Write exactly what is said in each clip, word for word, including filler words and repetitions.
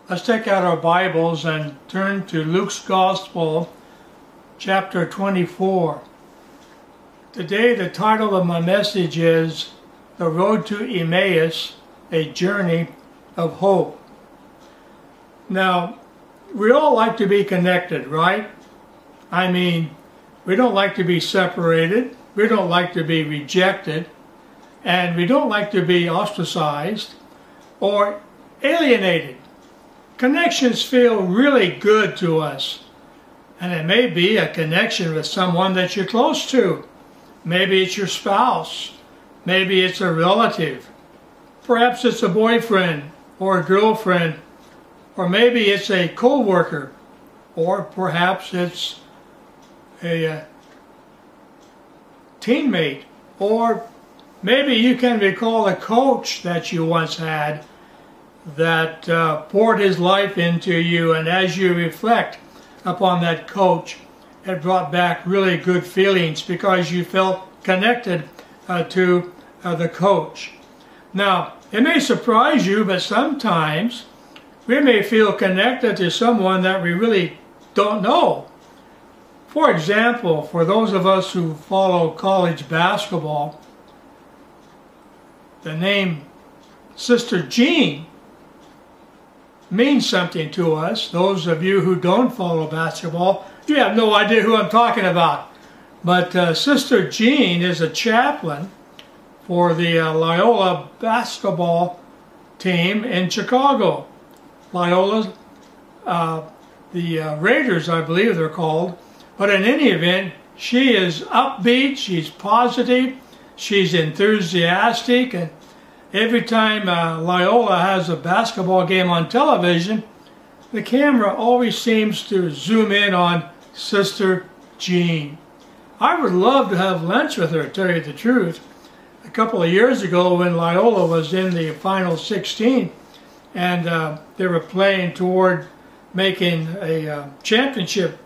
Let's take out our Bibles and turn to Luke's Gospel, chapter twenty-four. Today the title of my message is The Road to Emmaus, a Journey of Hope. Now, we all like to be connected, right? I mean, we don't like to be separated, we don't like to be rejected, and we don't like to be ostracized or alienated. Connections feel really good to us, and it may be a connection with someone that you're close to. Maybe it's your spouse, maybe it's a relative, perhaps it's a boyfriend or a girlfriend, or maybe it's a co-worker, or perhaps it's a uh, teammate, or maybe you can recall a coach that you once had that uh, poured his life into you, and as you reflect upon that coach, it brought back really good feelings because you felt connected uh, to uh, the coach. Now, it may surprise you, but sometimes we may feel connected to someone that we really don't know. For example, for those of us who follow college basketball, the name Sister Jean means something to us. Those of you who don't follow basketball, you have no idea who I'm talking about. But uh, Sister Jean is a chaplain for the uh, Loyola basketball team in Chicago. Loyola, uh, the uh, Raiders, I believe they're called. But in any event, she is upbeat, she's positive, she's enthusiastic, and every time uh, Loyola has a basketball game on television, the camera always seems to zoom in on Sister Jean. I would love to have lunch with her, to tell you the truth. A couple of years ago when Loyola was in the Final sixteen and uh, they were playing toward making a uh, championship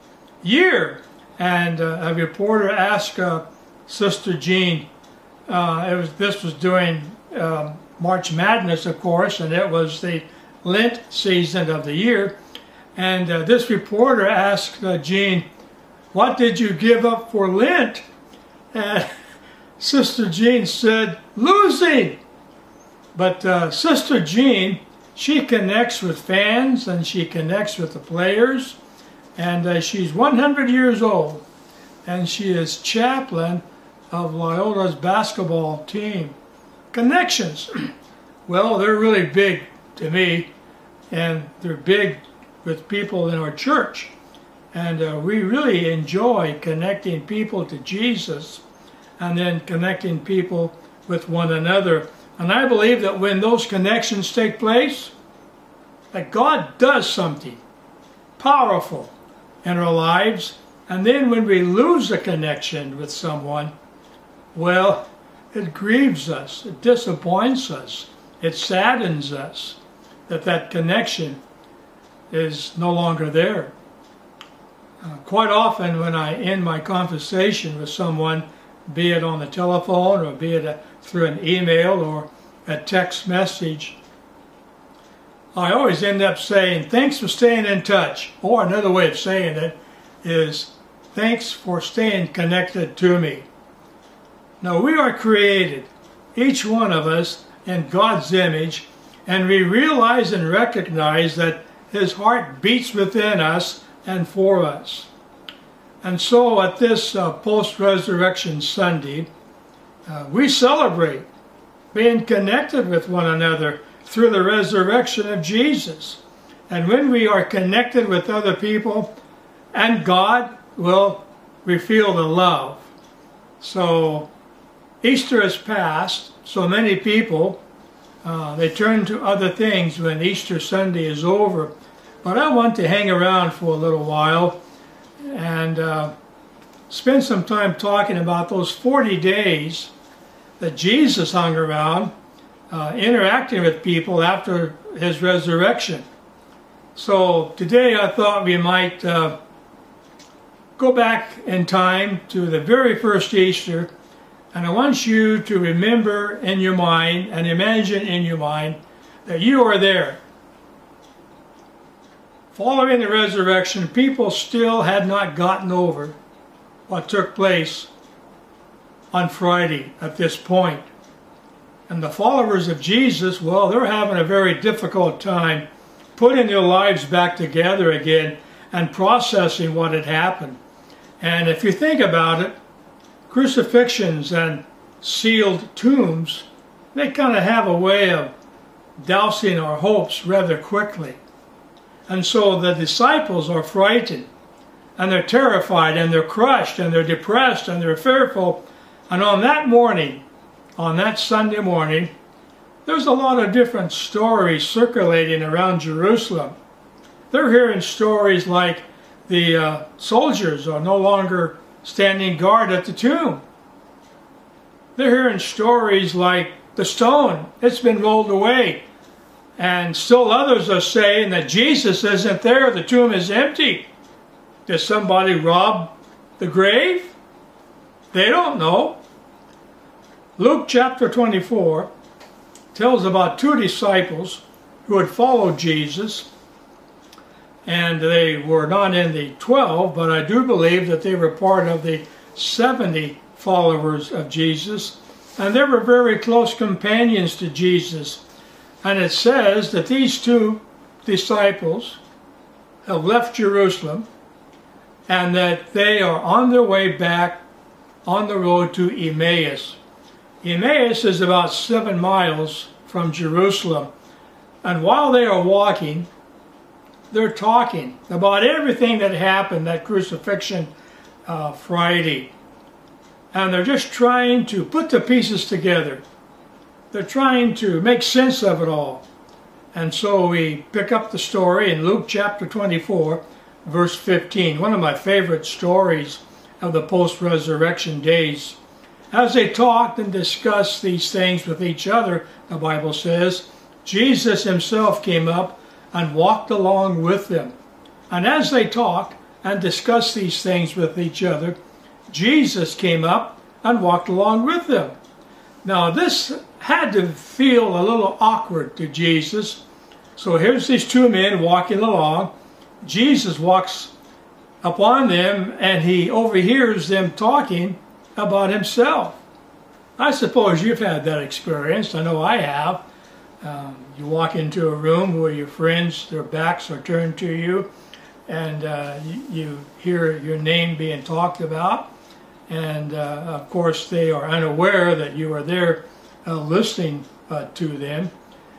year, and uh, a reporter asked uh, Sister Jean, uh, it was, this was during Um, March Madness, of course, and it was the Lent season of the year. And uh, this reporter asked uh, Jean, "What did you give up for Lent?" And Sister Jean said, "Losing." But uh, Sister Jean, she connects with fans and she connects with the players, and uh, she's one hundred years old, and she is chaplain of Loyola's basketball team. Connections, well, they're really big to me, and they're big with people in our church, and uh, we really enjoy connecting people to Jesus and then connecting people with one another. And I believe that when those connections take place, that God does something powerful in our lives. And then when we lose a connection with someone, well, it grieves us, it disappoints us, it saddens us that that connection is no longer there. Uh, quite often when I end my conversation with someone, be it on the telephone or be it a, through an email or a text message, I always end up saying, "Thanks for staying in touch," or another way of saying it is, "Thanks for staying connected to me." Now, we are created, each one of us, in God's image, and we realize and recognize that His heart beats within us and for us. And so at this uh, post-resurrection Sunday, uh, we celebrate being connected with one another through the resurrection of Jesus. And when we are connected with other people and God, well, we feel the love. So Easter has passed, so many people, uh, they turn to other things when Easter Sunday is over. But I want to hang around for a little while and uh, spend some time talking about those forty days that Jesus hung around, uh, interacting with people after His resurrection. So today I thought we might uh, go back in time to the very first Easter. And I want you to remember in your mind and imagine in your mind that you are there. following the resurrection, people still had not gotten over what took place on Friday at this point. And the followers of Jesus, well, they're having a very difficult time putting their lives back together again and processing what had happened. And if you think about it, crucifixions and sealed tombs, they kind of have a way of dousing our hopes rather quickly. And so the disciples are frightened, and they're terrified, and they're crushed, and they're depressed, and they're fearful. And on that morning, on that Sunday morning, there's a lot of different stories circulating around Jerusalem. They're hearing stories like the uh, soldiers are no longer standing guard at the tomb. They're hearing stories like the stone, it's been rolled away. And still others are saying that Jesus isn't there, the tomb is empty. Did somebody rob the grave? They don't know. Luke chapter twenty-four tells about two disciples who had followed Jesus, and they were not in the twelve, but I do believe that they were part of the seventy followers of Jesus, and they were very close companions to Jesus. And it says that these two disciples have left Jerusalem and that they are on their way back on the road to Emmaus. Emmaus is about seven miles from Jerusalem. And while they are walking, they're talking about everything that happened that crucifixion uh, Friday. And they're just trying to put the pieces together. They're trying to make sense of it all. And so we pick up the story in Luke chapter twenty-four, verse fifteen, one of my favorite stories of the post-resurrection days. As they talked and discussed these things with each other, the Bible says, Jesus himself came up and walked along with them. And as they talked and discussed these things with each other, Jesus came up and walked along with them. Now this had to feel a little awkward to Jesus. So here's these two men walking along. Jesus walks upon them and he overhears them talking about himself. I suppose you've had that experience. I know I have. Um, you walk into a room where your friends, their backs are turned to you, and uh, you, you hear your name being talked about. And uh, of course they are unaware that you are there uh, listening uh, to them.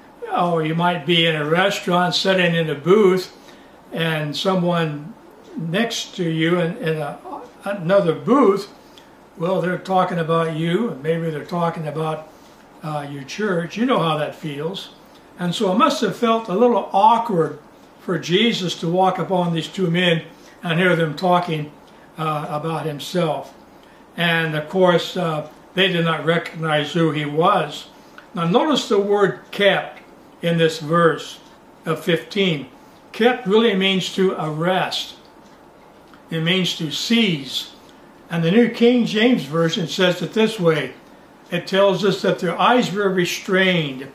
Or you might be in a restaurant sitting in a booth and someone next to you in, in a, another booth, well, they're talking about you, and maybe they're talking about uh, your church. You know how that feels. And so it must have felt a little awkward for Jesus to walk upon these two men and hear them talking uh, about himself. And of course, uh, they did not recognize who he was. Now notice the word kept in this verse of fifteen. Kept really means to arrest. It means to seize. And the New King James Version says it this way. It tells us that their eyes were restrained.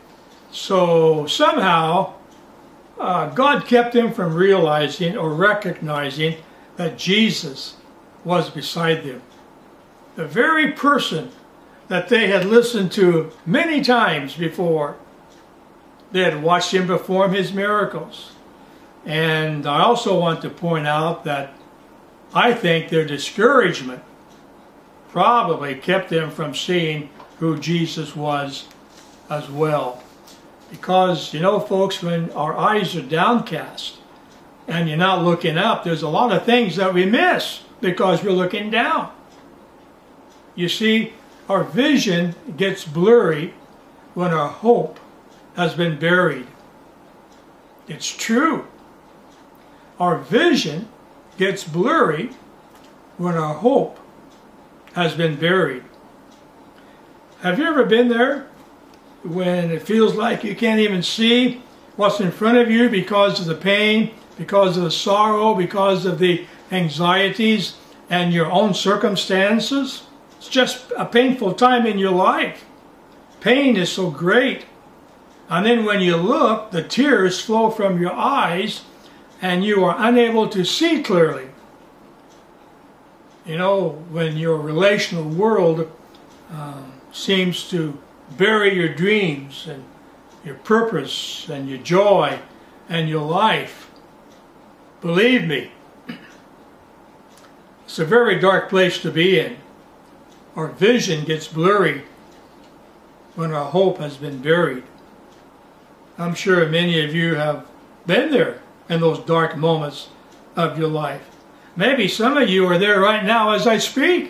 So somehow uh, God kept them from realizing or recognizing that Jesus was beside them. The very person that they had listened to many times before. They had watched him perform his miracles. And I also want to point out that I think their discouragement probably kept them from seeing who Jesus was as well. Because, you know, folks, when our eyes are downcast and you're not looking up, there's a lot of things that we miss because we're looking down. You see, our vision gets blurry when our hope has been buried. It's true. Our vision gets blurry when our hope has been buried. Have you ever been there when it feels like you can't even see what's in front of you because of the pain, because of the sorrow, because of the anxieties and your own circumstances? It's just a painful time in your life. Pain is so great. And then when you look, the tears flow from your eyes and you are unable to see clearly. You know, when your relational world uh, seems to bury your dreams and your purpose and your joy and your life, believe me, it's a very dark place to be in. Our vision gets blurry when our hope has been buried. I'm sure many of you have been there in those dark moments of your life. Maybe some of you are there right now as I speak.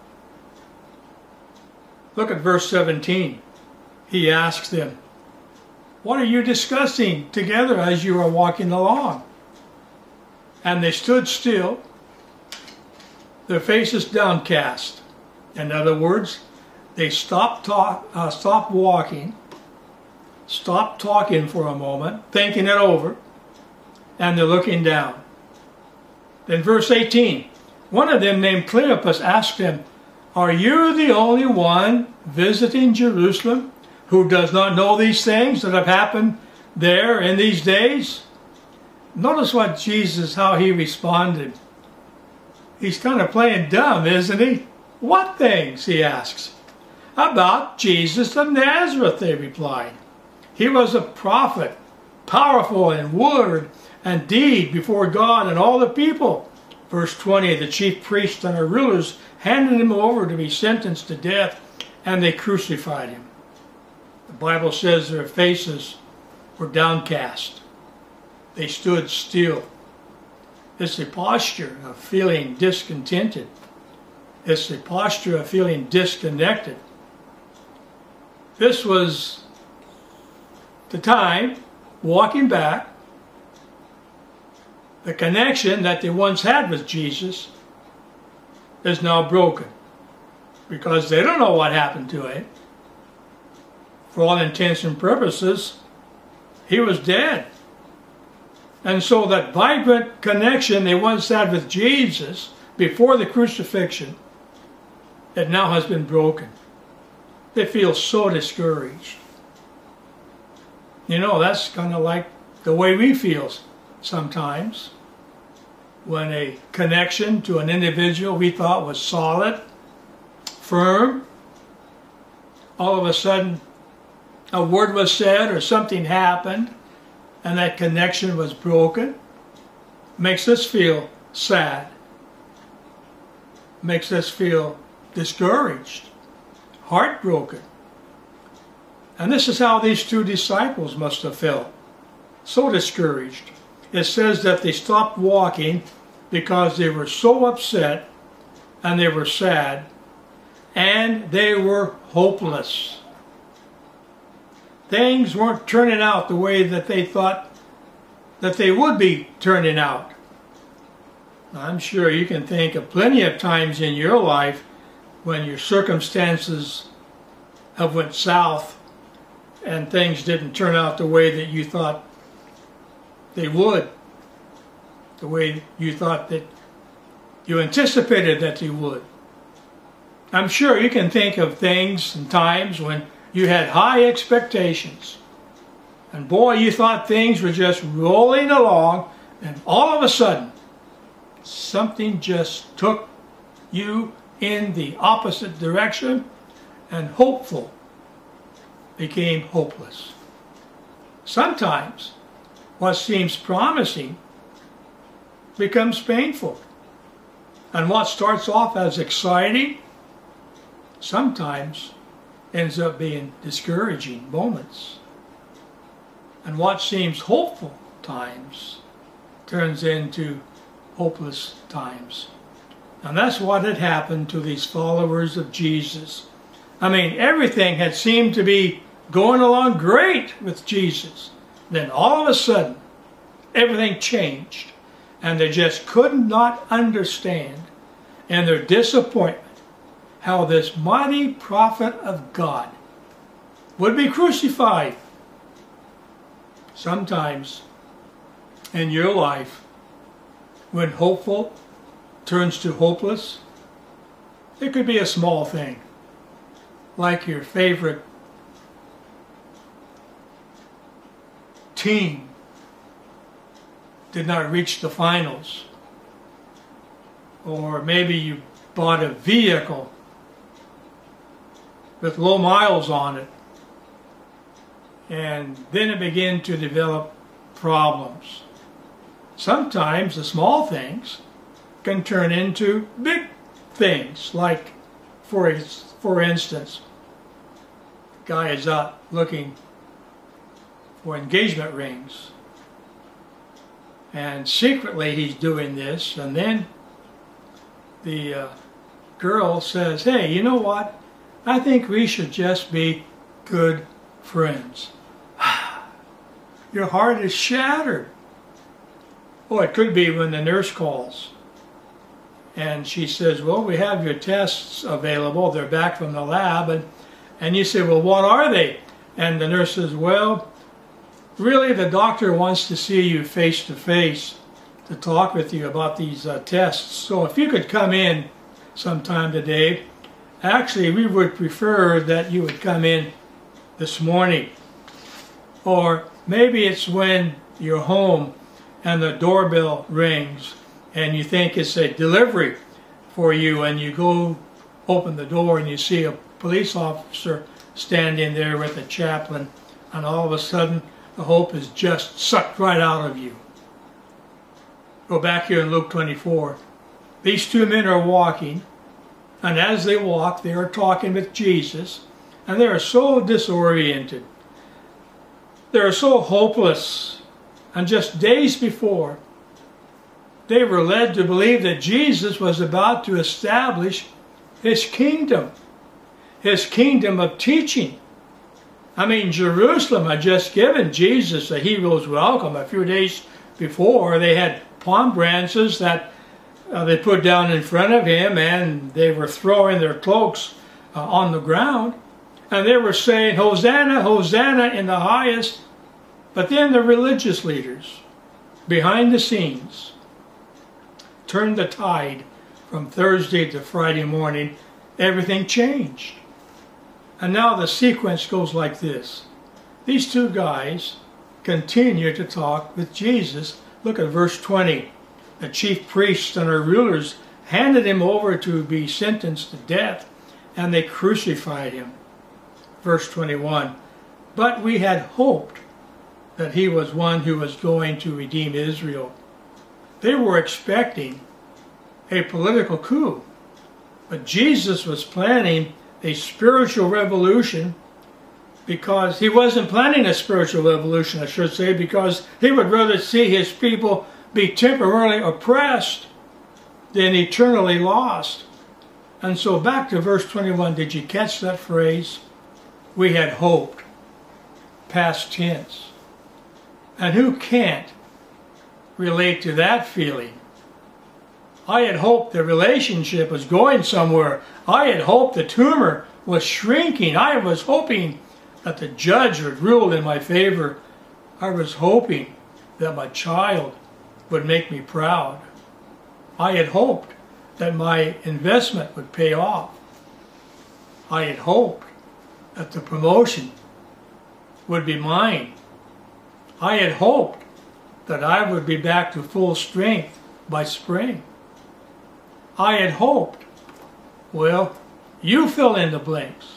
Look at verse seventeen. He asks them, "What are you discussing together as you are walking along?" And they stood still, their faces downcast. In other words, they stopped, talk, uh, stopped walking, stopped talking for a moment, thinking it over, and they're looking down. Then verse eighteen, one of them named Cleopas asked him, "Are you the only one visiting Jerusalem who does not know these things that have happened there in these days?" Notice what Jesus, how he responded. He's kind of playing dumb, isn't he? "What things?" he asks. "About Jesus of Nazareth," they replied. "He was a prophet, powerful in word and deed before God and all the people." Verse twenty, the chief priests and our rulers handed him over to be sentenced to death, and they crucified him. The Bible says their faces were downcast. They stood still. It's a posture of feeling discontented. It's a posture of feeling disconnected. This was the time, walking back, the connection that they once had with Jesus is now broken because they don't know what happened to him. For all intents and purposes, he was dead. And so that vibrant connection they once had with Jesus before the crucifixion, it now has been broken. They feel so discouraged. You know, that's kind of like the way we feel sometimes when a connection to an individual we thought was solid, firm, all of a sudden a word was said or something happened and that connection was broken. Makes us feel sad. Makes us feel discouraged, heartbroken. And this is how these two disciples must have felt. So discouraged. It says that they stopped walking because they were so upset and they were sad and they were hopeless. Things weren't turning out the way that they thought that they would be turning out. I'm sure you can think of plenty of times in your life when your circumstances have went south and things didn't turn out the way that you thought they would, the way you thought that you anticipated that they would. I'm sure you can think of things and times when you had high expectations and boy, you thought things were just rolling along, and all of a sudden something just took you in the opposite direction, and hopeful became hopeless. Sometimes what seems promising becomes painful, and what starts off as exciting sometimes ends up being discouraging moments, and what seems hopeful times turns into hopeless times. And that's what had happened to these followers of Jesus. I mean, everything had seemed to be going along great with Jesus. Then all of a sudden, everything changed. And they just could not understand in their disappointment how this mighty prophet of God would be crucified. Sometimes in your life, when hopeful turns to hopeless, it could be a small thing, like your favorite team did not reach the finals. Or maybe you bought a vehicle with low miles on it, and then it began to develop problems. Sometimes the small things can turn into big things, like for, for instance, the guy is out looking for engagement rings, and secretly he's doing this, and then the uh, girl says, hey, you know what? I think we should just be good friends. Your heart is shattered. Oh, it could be when the nurse calls and she says, well, we have your tests available. They're back from the lab. And, and you say, well, what are they? And the nurse says, well, really the doctor wants to see you face to face to talk with you about these uh, tests. So if you could come in sometime today, actually we would prefer that you would come in this morning. Or maybe it's when you're home and the doorbell rings and you think it's a delivery for you, and you go open the door and you see a police officer standing there with a chaplain, and all of a sudden the hope is just sucked right out of you. Go back here in Luke twenty-four. These two men are walking, and as they walk they are talking with Jesus, and they are so disoriented. They are so hopeless. And just days before, they were led to believe that Jesus was about to establish his kingdom, his kingdom of teaching. I mean, Jerusalem had just given Jesus a hero's welcome. A few days before, they had palm branches that uh, they put down in front of him, and they were throwing their cloaks uh, on the ground, and they were saying, Hosanna, Hosanna in the highest. But then the religious leaders, behind the scenes, turned the tide from Thursday to Friday morning. Everything changed. And now the sequence goes like this. These two guys continue to talk with Jesus. Look at verse twenty. The chief priests and our rulers handed him over to be sentenced to death, and they crucified him. Verse twenty-one. But we had hoped that he was one who was going to redeem Israel. They were expecting a political coup, but Jesus was planning a spiritual revolution, because he wasn't planning a spiritual revolution, I should say, because he would rather see his people be temporarily oppressed than eternally lost. And so back to verse twenty-one, did you catch that phrase? We had hoped. Past tense. And who can't relate to that feeling? I had hoped the relationship was going somewhere. I had hoped the tumor was shrinking. I was hoping that the judge would rule in my favor. I was hoping that my child would make me proud. I had hoped that my investment would pay off. I had hoped that the promotion would be mine. I had hoped that I would be back to full strength by spring. I had hoped, well, you fill in the blanks.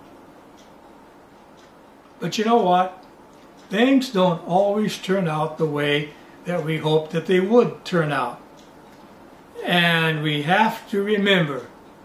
But you know what? Things don't always turn out the way that we hoped that they would turn out. And we have to remember,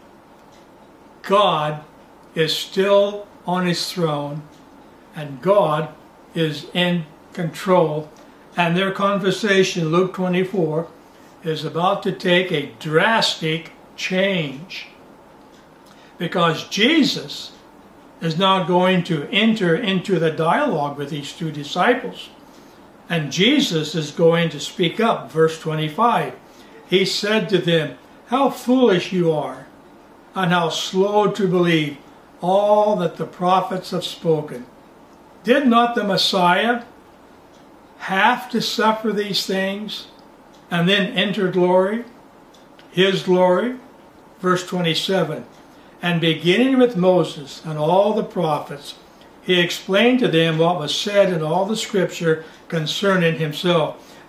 God is still on his throne, and God is in control, and their conversation, Luke twenty-four, is about to take a drastic change, because Jesus is now going to enter into the dialogue with these two disciples, and Jesus is going to speak up. Verse twenty-five, he said to them, how foolish you are, and how slow to believe all that the prophets have spoken. Did not the Messiah have to suffer these things and then enter glory, his glory? Verse twenty-seven, and beginning with Moses and all the prophets, he explained to them what was said in all the scripture concerning himself.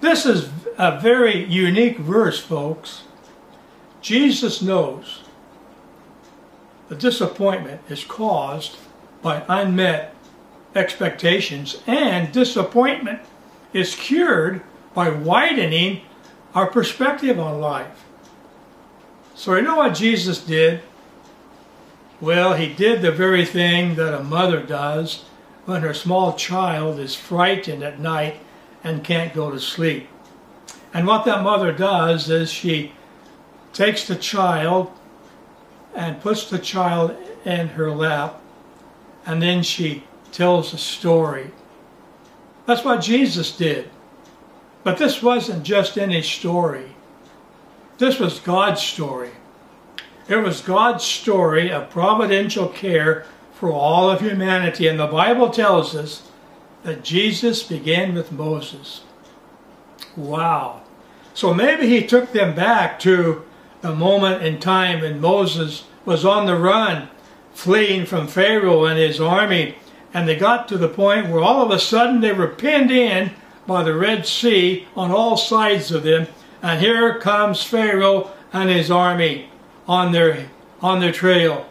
This is a very unique verse, folks. Jesus knows the disappointment is caused by unmet expectations, and disappointment is cured by widening our perspective on life. So you know what Jesus did? Well, he did the very thing that a mother does when her small child is frightened at night and can't go to sleep. And what that mother does is she takes the child and puts the child in her lap, and then she tells a story. That's what Jesus did. But this wasn't just any story. This was God's story. It was God's story of providential care for all of humanity. And the Bible tells us that Jesus began with Moses. Wow. So maybe he took them back to the moment in time when Moses was on the run, fleeing from Pharaoh and his army. And they got to the point where all of a sudden they were pinned in by the Red Sea on all sides of them. And here comes Pharaoh and his army on their, on their trail.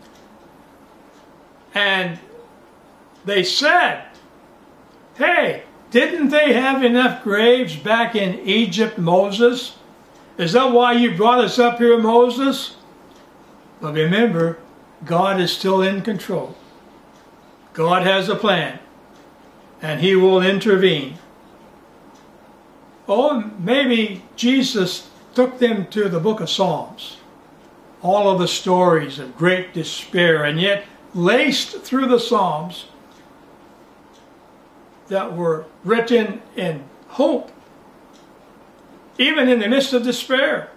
And they said, hey, didn't they have enough graves back in Egypt, Moses? Is that why you brought us up here, Moses? But remember, God is still in control. God has a plan, and he will intervene. Oh, maybe Jesus took them to the book of Psalms. All of the stories of great despair, and yet laced through the Psalms that were written in hope, even in the midst of despair.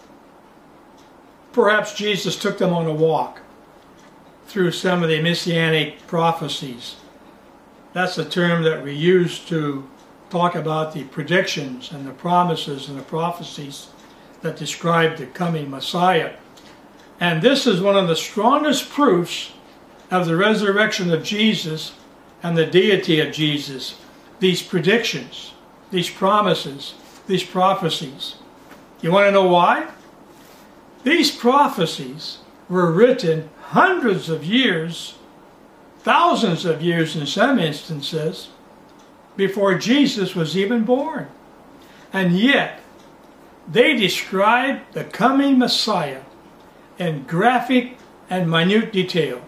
Perhaps Jesus took them on a walk through some of the messianic prophecies. That's a term that we use to talk about the predictions and the promises and the prophecies that describe the coming Messiah. And this is one of the strongest proofs of the resurrection of Jesus and the deity of Jesus. These predictions, these promises, these prophecies. You want to know why? These prophecies were written hundreds of years, thousands of years in some instances, before Jesus was even born. And yet, they describe the coming Messiah in graphic and minute detail.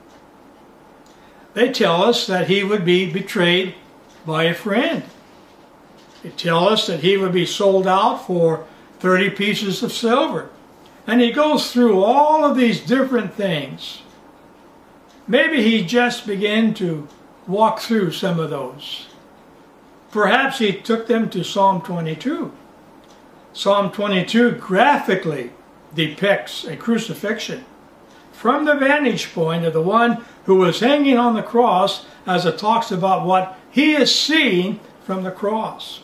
They tell us that he would be betrayed by a friend. They tell us that he would be sold out for thirty pieces of silver. And he goes through all of these different things. Maybe he just began to walk through some of those. Perhaps he took them to Psalm twenty-two. Psalm twenty-two graphically depicts a crucifixion from the vantage point of the one who was hanging on the cross, as it talks about what he is seeing from the cross.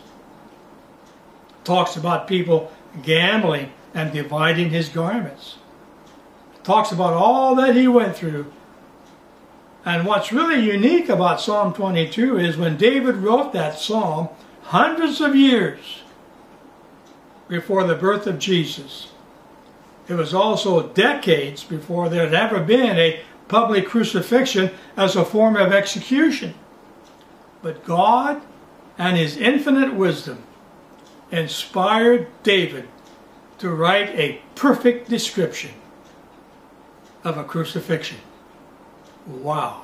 It talks about people gambling and dividing his garments. It talks about all that he went through. And what's really unique about Psalm twenty-two is when David wrote that psalm hundreds of years before the birth of Jesus. It was also decades before there had ever been a public crucifixion as a form of execution. But God and his infinite wisdom inspired David to write a perfect description of a crucifixion. Wow.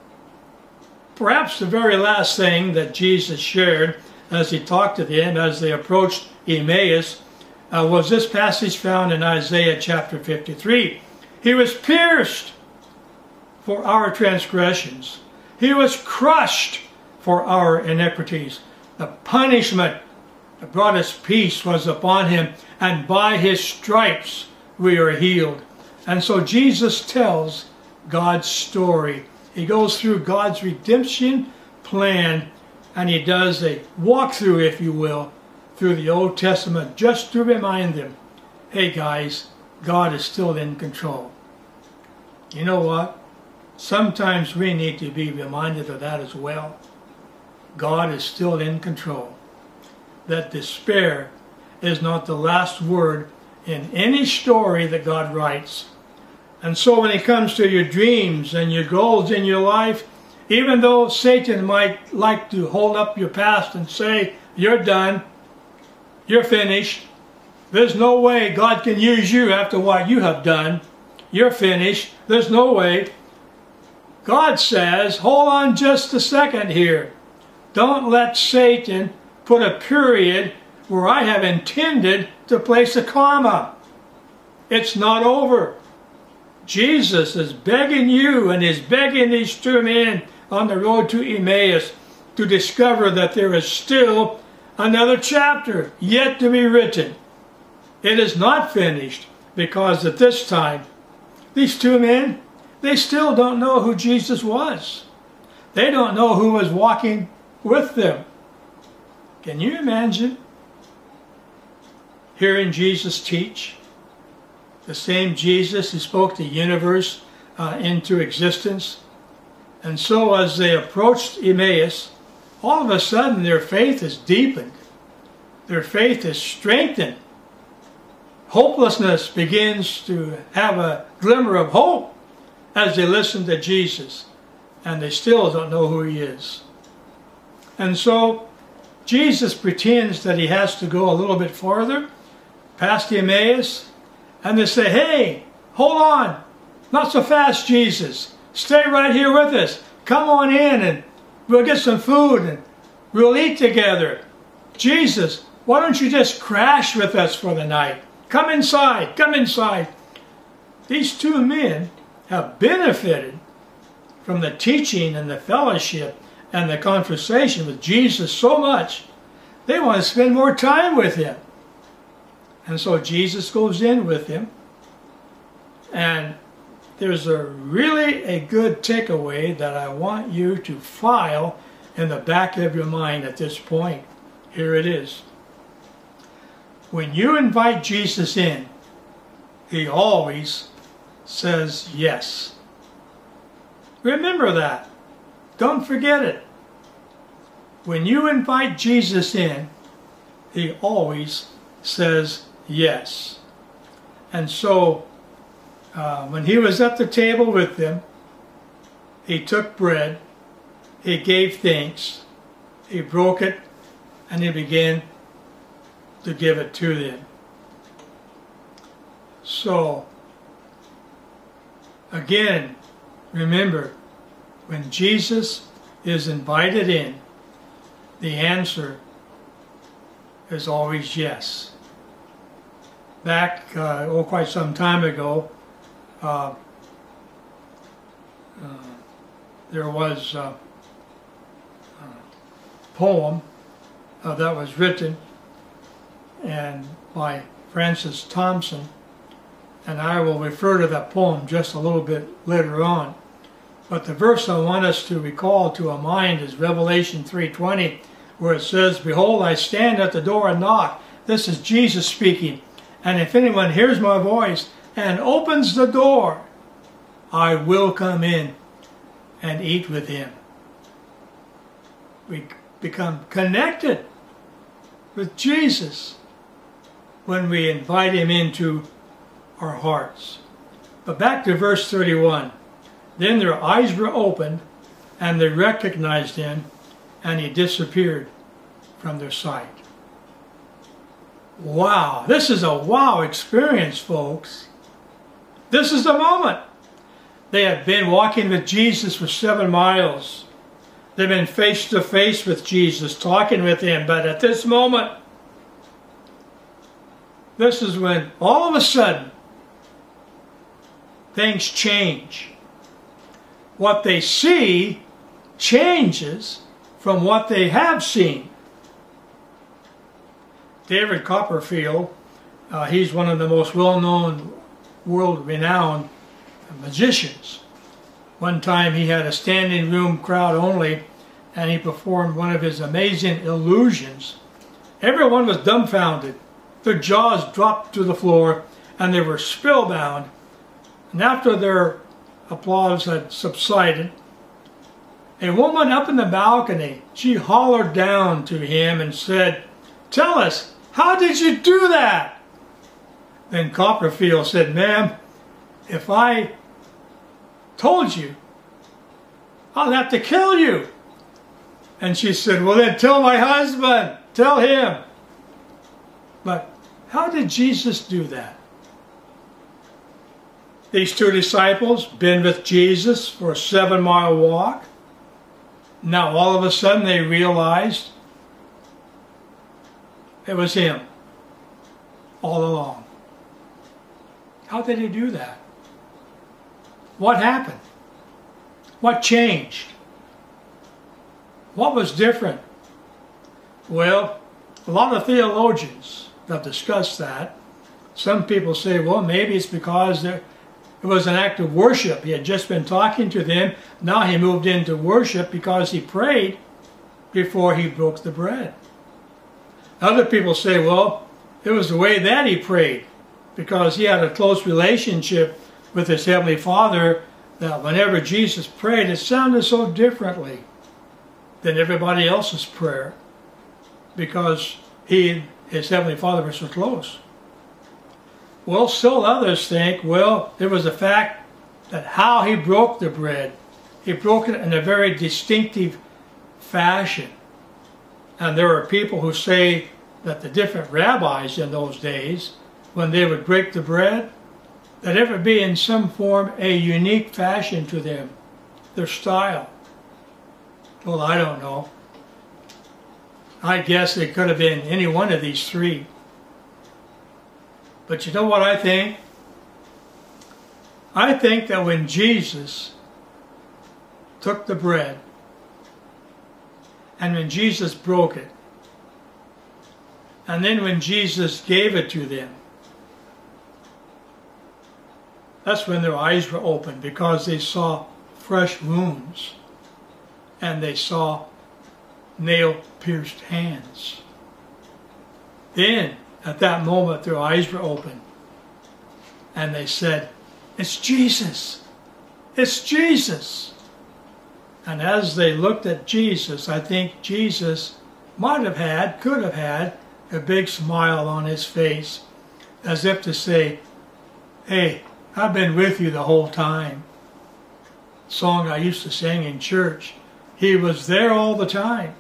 Perhaps the very last thing that Jesus shared as he talked to them as they approached Emmaus uh, was this passage found in Isaiah chapter fifty-three. He was pierced for our transgressions. He was crushed for our iniquities. The punishment that brought us peace was upon him, and by his stripes we are healed. And so Jesus tells God's story. He goes through God's redemption plan, and he does a walkthrough, if you will, through the Old Testament just to remind them, hey guys, God is still in control. You know what? Sometimes we need to be reminded of that as well. God is still in control. that despair is not the last word in any story that God writes. And so when it comes to your dreams and your goals in your life, even though Satan might like to hold up your past and say, you're done, you're finished, there's no way God can use you after what you have done, you're finished, there's no way. God says, hold on just a second here. Don't let Satan put a period where I have intended to place a comma. It's not over. Jesus is begging you and is begging these two men on the road to Emmaus to discover that there is still another chapter yet to be written. It is not finished because at this time, these two men, they still don't know who Jesus was. They don't know who was walking with them. Can you imagine hearing Jesus teach? The same Jesus who spoke the universe uh, into existence. And so as they approached Emmaus, all of a sudden their faith is deepened. Their faith is strengthened. Hopelessness begins to have a glimmer of hope as they listen to Jesus. And they still don't know who he is. And so Jesus pretends that he has to go a little bit farther, past Emmaus, and they say, hey, hold on, not so fast, Jesus. Stay right here with us. Come on in and we'll get some food and we'll eat together. Jesus, why don't you just crash with us for the night? Come inside, come inside. These two men have benefited from the teaching and the fellowship and the conversation with Jesus so much, they want to spend more time with him. And so Jesus goes in with him, and there's a really a good takeaway that I want you to file in the back of your mind at this point. Here it is. When you invite Jesus in, he always says yes. Remember that. Don't forget it. When you invite Jesus in, he always says yes. And so, uh, when he was at the table with them, he took bread, he gave thanks, he broke it, and he began to give it to them. So, again, remember, when Jesus is invited in, the answer is always yes. Back, uh, oh, quite some time ago, uh, uh, there was uh, a poem uh, that was written and by Francis Thompson, and I will refer to that poem just a little bit later on. But the verse I want us to recall to our mind is Revelation three twenty, where it says, behold, I stand at the door and knock. This is Jesus speaking. And if anyone hears my voice and opens the door, I will come in and eat with him. We become connected with Jesus when we invite him into our hearts. But back to verse thirty-one. Then their eyes were opened, and they recognized him, and he disappeared from their sight. Wow, this is a wow experience, folks. This is the moment. They had been walking with Jesus for seven miles. They've been face to face with Jesus, talking with him, but at this moment, this is when all of a sudden, things change. What they see changes from what they have seen. David Copperfield, uh, he's one of the most well-known, world-renowned magicians. One time he had a standing room crowd only, and he performed one of his amazing illusions. Everyone was dumbfounded. Their jaws dropped to the floor, and they were spellbound. And after their applause had subsided, a woman up in the balcony, she hollered down to him and said, Tell us, how did you do that? Then Copperfield said, ma'am, if I told you, I'll have to kill you. And she said, well then tell my husband, tell him. But how did Jesus do that? These two disciples, been with Jesus for a seven mile walk. Now all of a sudden they realized it was him all along. How did he do that? What happened? What changed? What was different? Well, a lot of theologians have discussed that. Some people say, well, maybe it's because there, it was an act of worship. He had just been talking to them. Now he moved into worship because he prayed before he broke the bread. Other people say, well, it was the way that he prayed, because he had a close relationship with his Heavenly Father, that whenever Jesus prayed, it sounded so differently than everybody else's prayer, because he and his Heavenly Father were so close. Well, still others think, well, it was the fact that how he broke the bread, he broke it in a very distinctive fashion. And there are people who say that the different rabbis in those days, when they would break the bread, that it would be in some form a unique fashion to them, their style. Well, I don't know. I guess it could have been any one of these three. But you know what I think? I think that when Jesus took the bread and when Jesus broke it, and then when Jesus gave it to them, that's when their eyes were opened, because they saw fresh wounds and they saw nail-pierced hands. Then, at that moment, their eyes were open and they said, it's Jesus! It's Jesus! And as they looked at Jesus, I think Jesus might have had, could have had, a big smile on his face, as if to say, hey, I've been with you the whole time. Song I used to sing in church. He was there all the time.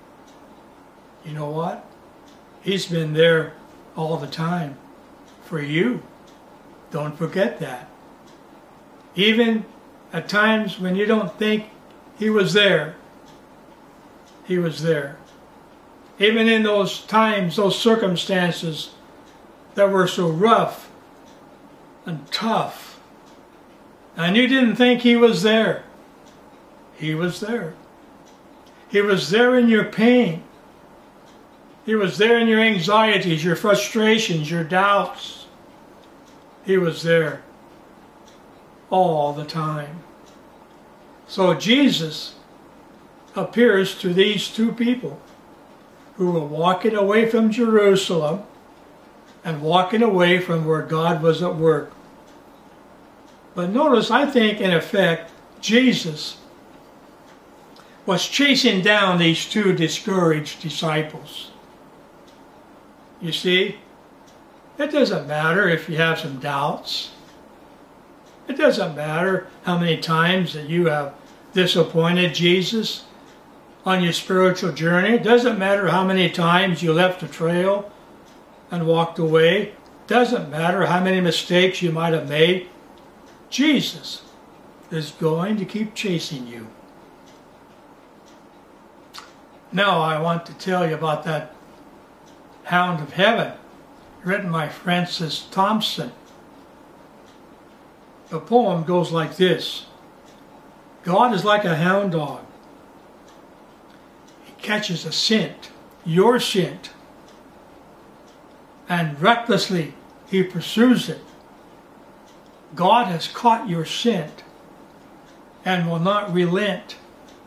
You know what? He's been there all the time for you. Don't forget that. Even at times when you don't think he was there, he was there. Even in those times, those circumstances that were so rough and tough, and you didn't think he was there, he was there. He was there in your pain. He was there in your anxieties, your frustrations, your doubts. He was there all the time. So Jesus appears to these two people who were walking away from Jerusalem and walking away from where God was at work. But notice, I think, in effect, Jesus was chasing down these two discouraged disciples. You see, it doesn't matter if you have some doubts. It doesn't matter how many times that you have disappointed Jesus on your spiritual journey. It doesn't matter how many times you left the trail and walked away. It doesn't matter how many mistakes you might have made. Jesus is going to keep chasing you. Now I want to tell you about that Hound of Heaven, written by Francis Thompson. The poem goes like this. God is like a hound dog. He catches a scent, your scent, and recklessly he pursues it. God has caught your scent and will not relent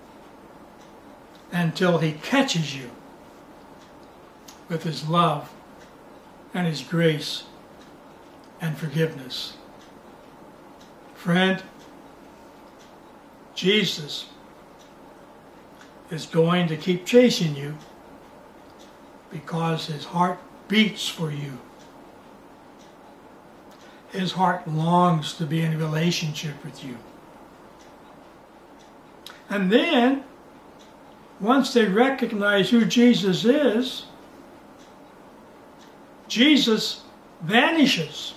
until he catches you with his love and his grace and forgiveness. Friend, Jesus is going to keep chasing you because his heart beats for you. His heart longs to be in a relationship with you. And then, once they recognize who Jesus is, Jesus vanishes.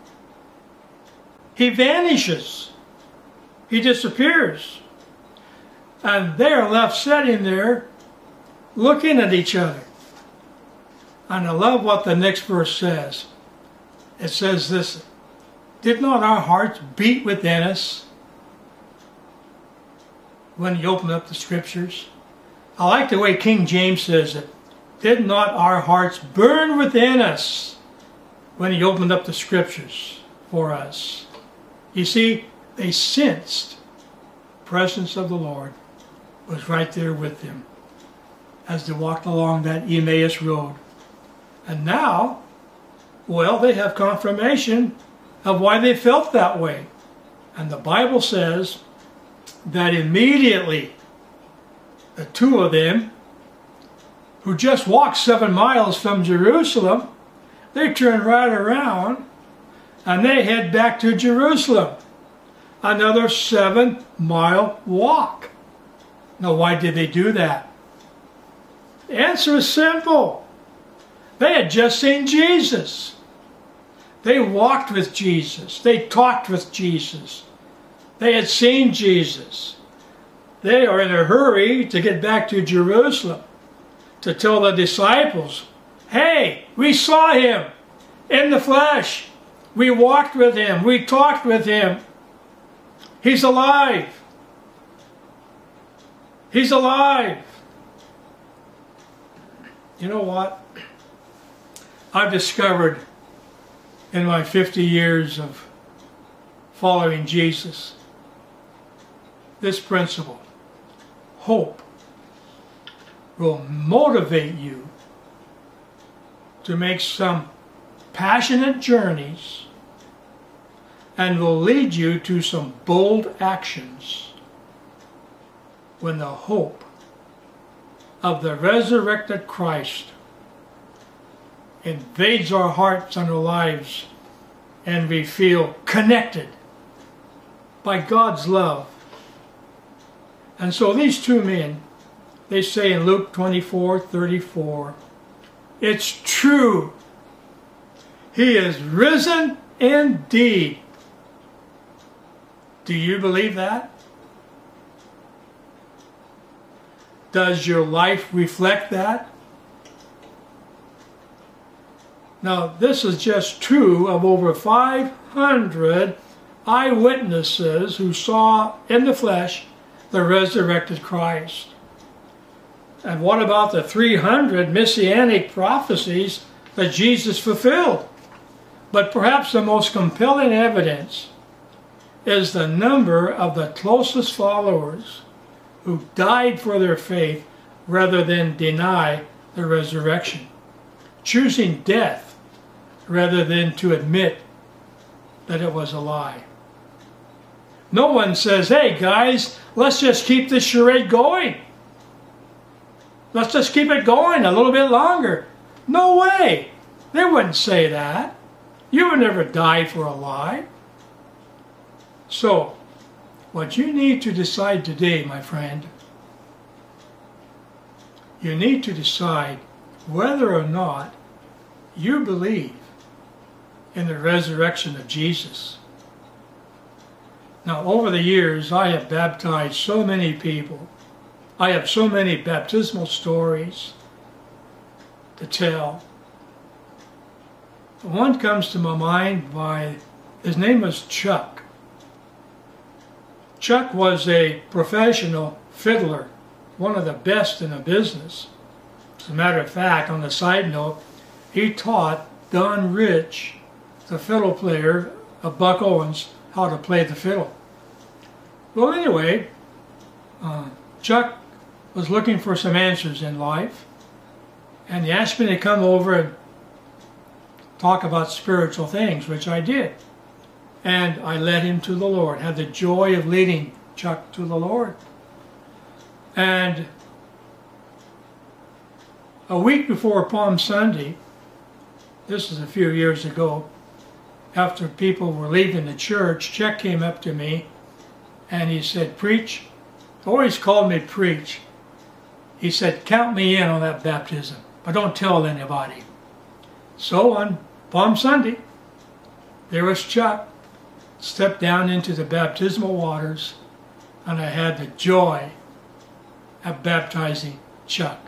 He vanishes. He disappears. And they're left sitting there looking at each other. And I love what the next verse says. It says this, did not our hearts beat within us when you open up the scriptures? I like the way King James says it. Did not our hearts burn within us when he opened up the scriptures for us? You see, they sensed the presence of the Lord was right there with them as they walked along that Emmaus road. And now, well, they have confirmation of why they felt that way. And the Bible says that immediately the two of them, who just walked seven miles from Jerusalem, they turn right around and they head back to Jerusalem. Another seven mile walk. Now, why did they do that? The answer is simple. They had just seen Jesus. They walked with Jesus. They talked with Jesus. They had seen Jesus. They are in a hurry to get back to Jerusalem to tell the disciples, hey, we saw him in the flesh. We walked with him. We talked with him. He's alive. He's alive. You know what? I've discovered in my fifty years of following Jesus this principle. Hope will motivate you to make some passionate journeys and will lead you to some bold actions when the hope of the resurrected Christ invades our hearts and our lives and we feel connected by God's love. And so these two men, they say in Luke twenty-four thirty-four, it's true, he is risen indeed. Do you believe that? Does your life reflect that? Now, this is just two of over five hundred eyewitnesses who saw in the flesh the resurrected Christ. And what about the three hundred messianic prophecies that Jesus fulfilled? But perhaps the most compelling evidence is the number of the closest followers who died for their faith rather than deny the resurrection, choosing death rather than to admit that it was a lie. No one says, hey guys, let's just keep this charade going. Let's just keep it going a little bit longer. No way. They wouldn't say that. You would never die for a lie. So, what you need to decide today, my friend, you need to decide whether or not you believe in the resurrection of Jesus. Now, over the years, I have baptized so many people. I have so many baptismal stories to tell. One comes to my mind by, his name was Chuck. Chuck was a professional fiddler, one of the best in the business. As a matter of fact, on a side note, he taught Don Rich, the fiddle player of Buck Owens, how to play the fiddle. Well, anyway, uh, Chuck was looking for some answers in life, and he asked me to come over and talk about spiritual things, which I did. And I led him to the Lord, had the joy of leading Chuck to the Lord. And a week before Palm Sunday, this is a few years ago, after people were leaving the church, Chuck came up to me and he said, "Preach." He always called me Preach. He said, "Count me in on that baptism, but don't tell anybody." So on Palm Sunday, there was Chuck, stepped down into the baptismal waters, and I had the joy of baptizing Chuck.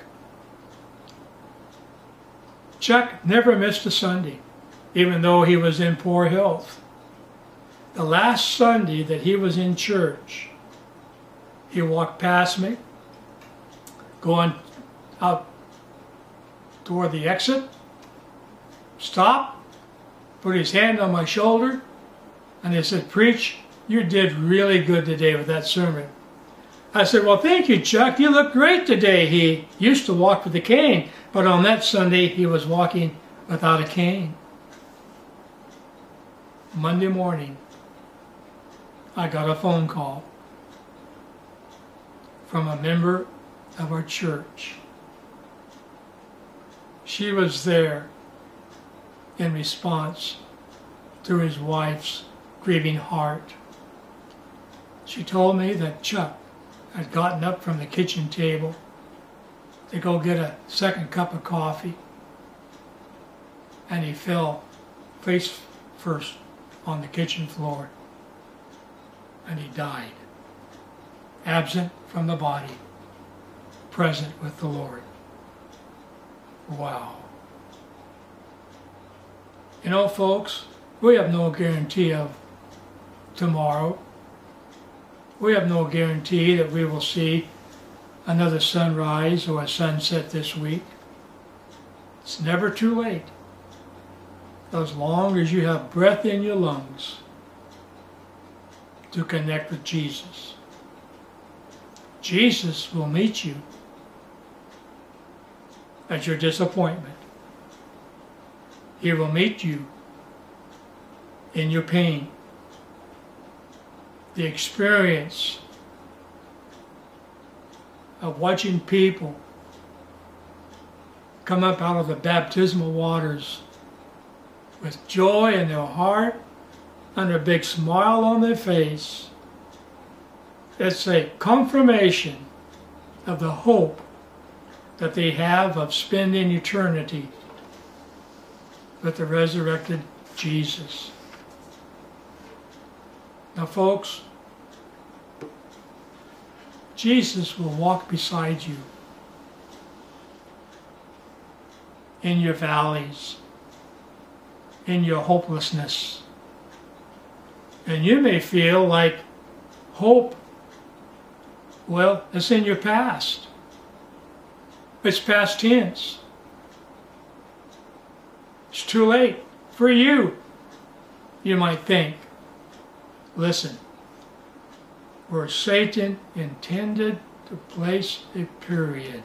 Chuck never missed a Sunday, even though he was in poor health. The last Sunday that he was in church, he walked past me, going out toward the exit, stopped, put his hand on my shoulder, and he said, "Preach, you did really good today with that sermon." I said, "Well, thank you, Chuck. You look great today." He used to walk with a cane, but on that Sunday he was walking without a cane. Monday morning, I got a phone call from a member of our church. She was there in response to his wife's grieving heart. She told me that Chuck had gotten up from the kitchen table to go get a second cup of coffee, and he fell face first on the kitchen floor, and he died, absent from the body, present with the Lord. Wow. You know, folks, we have no guarantee of tomorrow. We have no guarantee that we will see another sunrise or a sunset this week. It's never too late. As long as you have breath in your lungs to connect with Jesus. Jesus will meet you at your disappointment. He will meet you in your pain. The experience of watching people come up out of the baptismal waters with joy in their heart and a big smile on their face. It's a confirmation of the hope that they have of spending eternity with the resurrected Jesus. Now, folks, Jesus will walk beside you in your valleys, in your hopelessness. And you may feel like hope, well, it's in your past. It's past tense. It's too late for you, you might think. Listen, where Satan intended to place a period,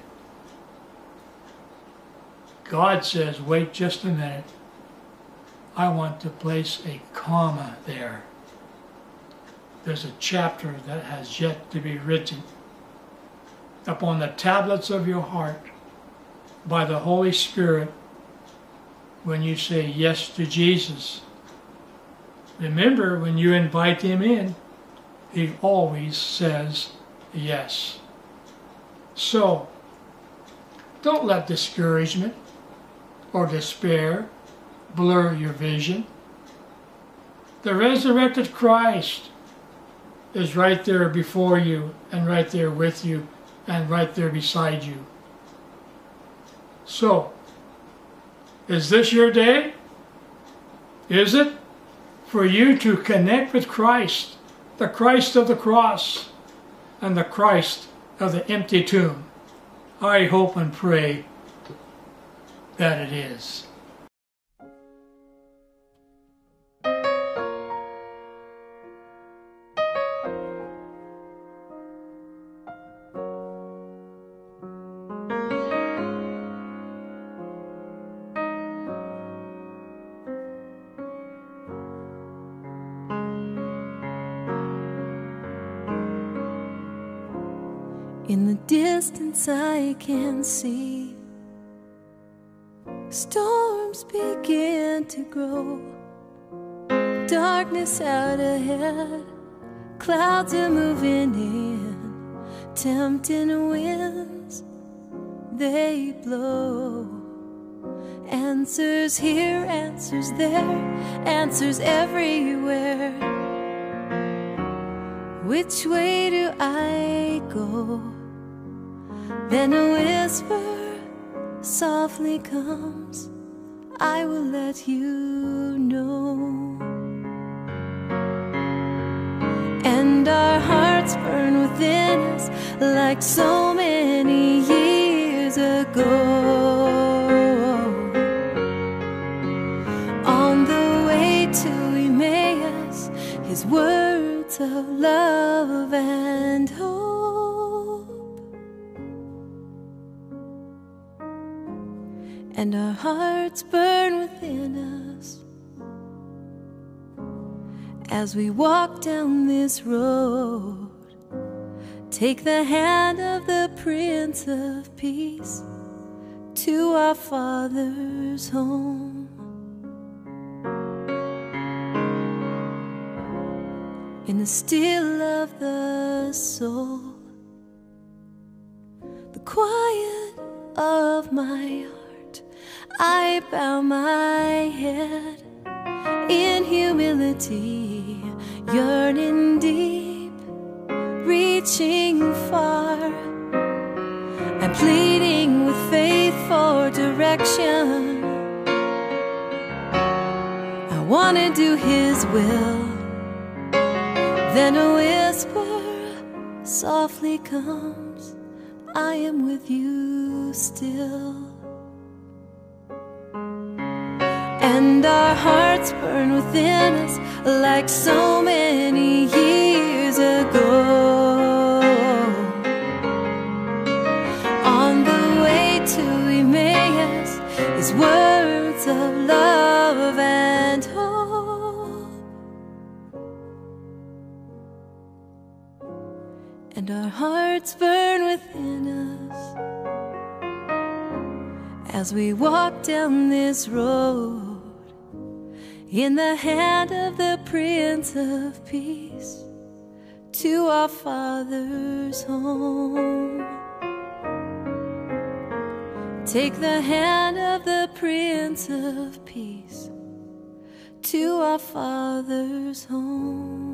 God says, wait just a minute. I want to place a comma there. There's a chapter that has yet to be written upon the tablets of your heart by the Holy Spirit when you say yes to Jesus. Remember, when you invite him in, he always says yes. So, don't let discouragement or despair blur your vision. The resurrected Christ is right there before you and right there with you and right there beside you. So, is this your day? Is it for you to connect with Christ, the Christ of the cross and the Christ of the empty tomb? I hope and pray that it is. In the distance I can see Storms begin to grow, darkness out ahead, clouds are moving in, tempting winds, they blow. Answers here, answers there, answers everywhere. Which way do I go? Then a whisper softly comes, I will let you know. And our hearts burn within us like so many years ago. On the way to Emmaus, his words of love and hope. And our hearts burn within us as we walk down this road. Take the hand of the Prince of Peace to our Father's home. In the still of the soul, the quiet of my heart, I bow my head in humility, yearning deep, reaching far, and pleading with faith for direction. I want to do His will. Then a whisper softly comes, I am with you still. And our hearts burn within us like so many years ago. On the way to Emmaus, His words of love and hope. And our hearts burn within us as we walk down this road, in the hand of the Prince of Peace to our Father's home. Take the hand of the Prince of Peace to our Father's home.